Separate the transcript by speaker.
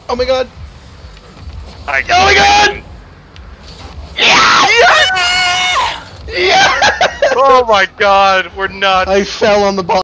Speaker 1: Oh my god!
Speaker 2: Oh my god!
Speaker 1: Yeah! Yeah!
Speaker 2: Oh my god, we're nuts.
Speaker 1: I fell on the ball.